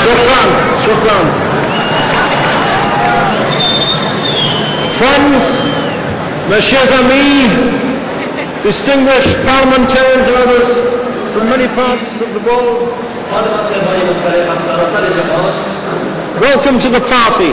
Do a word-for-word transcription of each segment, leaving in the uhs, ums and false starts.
Shukran, shukran. Friends, mes chers amis, distinguished parliamentarians and others from many parts of the world, welcome to the party.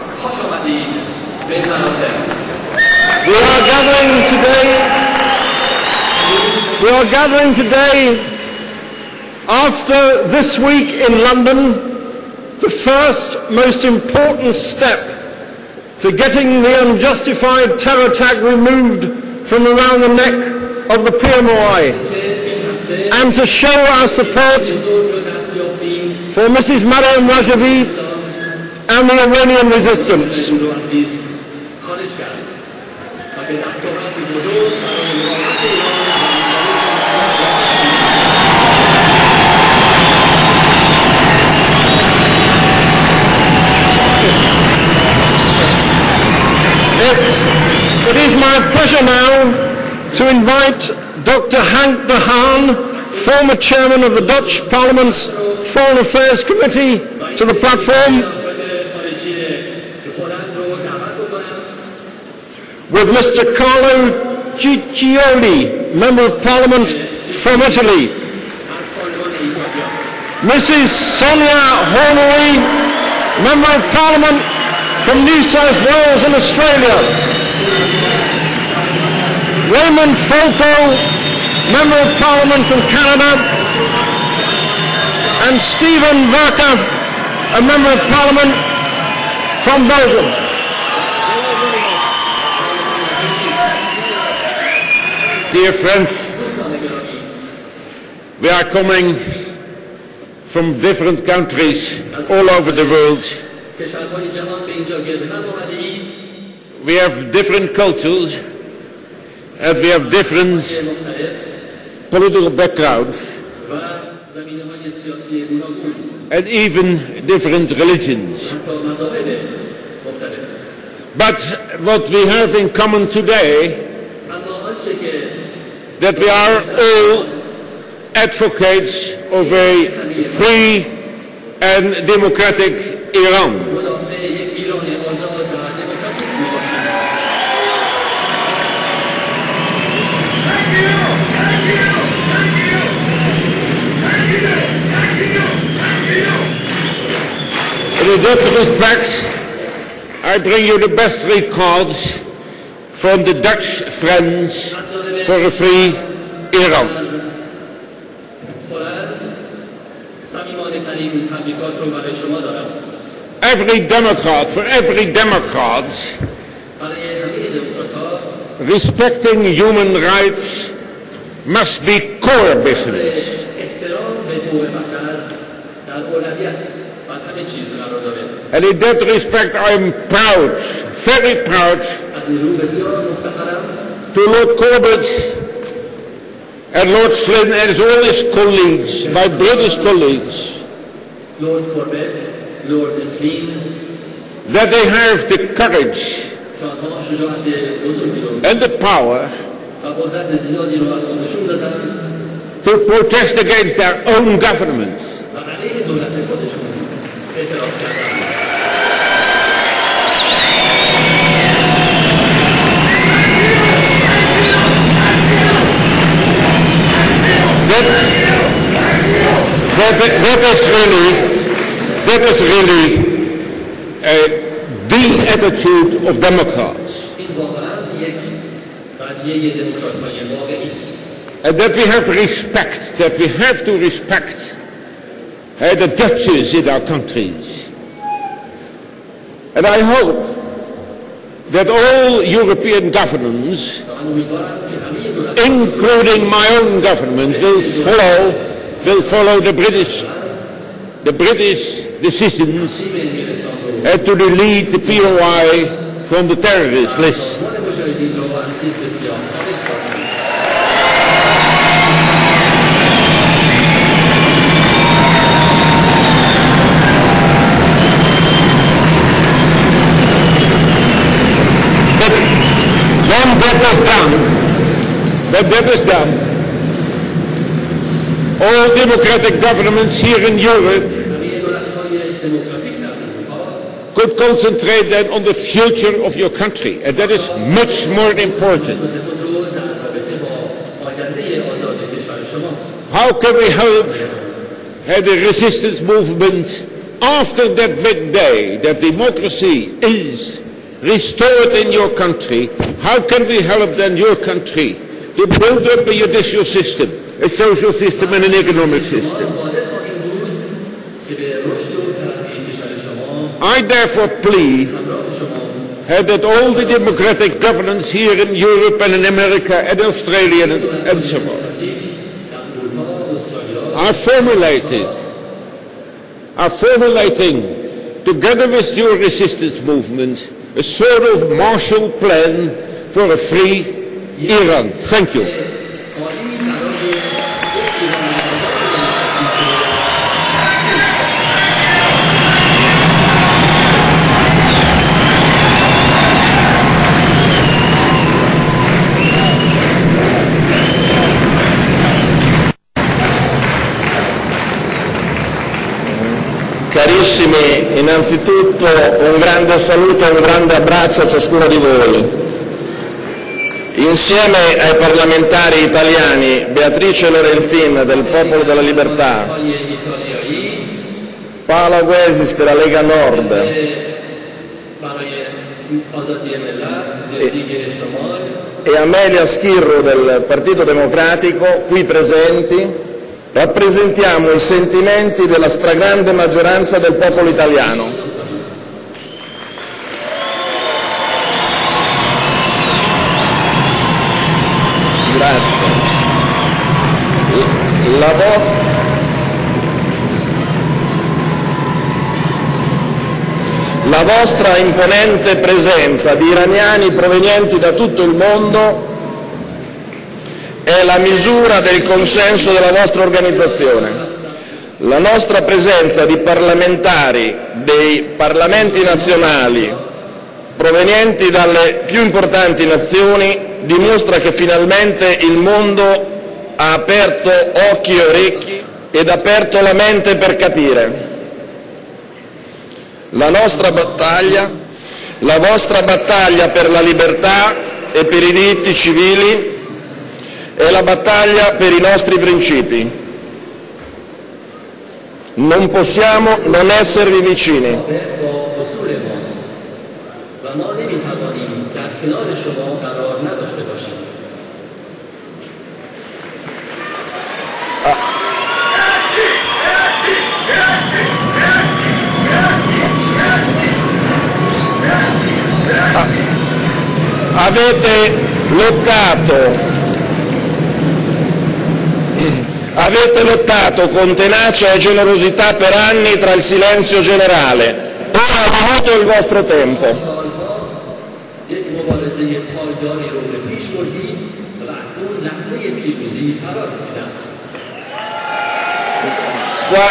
We are gathering today, we are gathering today after this week in London, the first most important step to getting the unjustified terror tag removed from around the neck of the P M O I, and to show our support for Missus Maryam Rajavi and the Iranian resistance. It's, it is my pleasure now to invite Doctor Hank de Haan, former chairman of the Dutch Parliament's Foreign Affairs Committee, to the platform, with Mister Carlo Ciccioli, Member of Parliament from Italy, Missus Sonia Hornery, Member of Parliament from New South Wales in Australia, Raymond Falco, Member of Parliament from Canada, and Stephen Verka, a Member of Parliament from Belgium. Dear friends, we are coming from different countries all over the world. We have different cultures and we have different political backgrounds and even different religions. But what we have in common today, that we are all advocates of a free and democratic Iran. In that respect, I bring you the best records from the Dutch Friends for a Free Iran. Every Democrat, for every Democrat, respecting human rights must be core business. And in that respect, I am proud, very proud, to Lord Corbett and Lord Slynn and all his colleagues, my British colleagues, Lord Corbett, Lord Slynn, that they have the courage and the power to protest against their own governments. That, that, that is really, that is really uh, the attitude of Democrats. And that we have respect, that we have to respect uh, the judges in our countries. And I hope that all European governments, including my own government, will follow, will follow the British, the British decisions uh, to delete the P O I from the terrorist list. When that is done, when that is done, all democratic governments here in Europe could concentrate then on the future of your country, and that is much more important. How can we help uh, the resistance movement after that big day that democracy is restored in your country? How can we help then your country to build up a judicial system, a social system and an economic system? I therefore plead uh, that all the democratic governments here in Europe and in America and Australia and, and so on are formulated, are formulating, together with your resistance movement, a sort of Marshall Plan for a free Iran. Thank you. Carissimi, innanzitutto un grande saluto e un grande abbraccio a ciascuno di voi. Insieme ai parlamentari italiani Beatrice Lorenzin del Popolo della Libertà, Paola Guesis della Lega Nord e, e Amelia Schirru del Partito Democratico, qui presenti, rappresentiamo i sentimenti della stragrande maggioranza del popolo italiano. Grazie. La vostra, la vostra imponente presenza di iraniani provenienti da tutto il mondo è la misura del consenso della vostra organizzazione. La nostra presenza di parlamentari dei parlamenti nazionali provenienti dalle più importanti nazioni dimostra che finalmente il mondo ha aperto occhi e orecchi ed aperto la mente per capire. La nostra battaglia, la vostra battaglia per la libertà e per i diritti civili è la battaglia per i nostri principi. Non possiamo non esservi vicini. Ah. Avete lottato Avete lottato con tenacia e generosità per anni tra il silenzio generale. Ora è venuto il vostro tempo. Qua,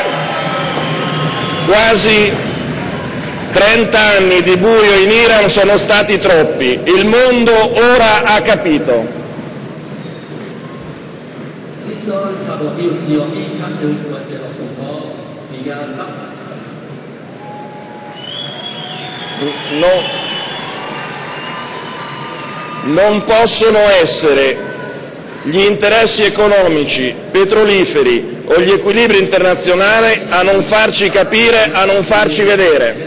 quasi trenta anni di buio in Iran sono stati troppi. Il mondo ora ha capito. No, non possono essere gli interessi economici, petroliferi o gli equilibri internazionali a non farci capire, a non farci vedere.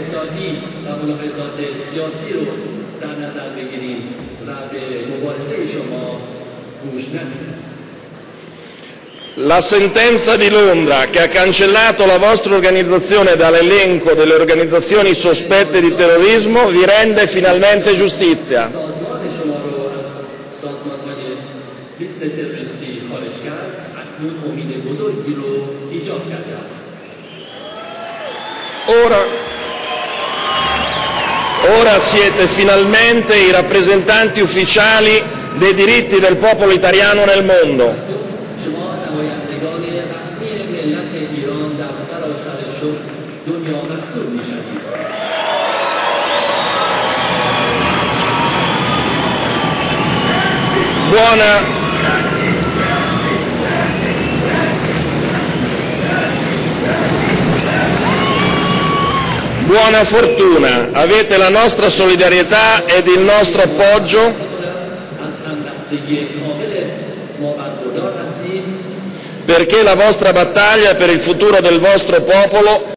La sentenza di Londra, che ha cancellato la vostra organizzazione dall'elenco delle organizzazioni sospette di terrorismo, vi rende finalmente giustizia. Ora, ora siete finalmente i rappresentanti ufficiali dei diritti del popolo italiano nel mondo. Buona, Buona fortuna, avete la nostra solidarietà ed il nostro appoggio از همبستگی کامل ما برخوردار هستید perché la vostra battaglia per il futuro del vostro popolo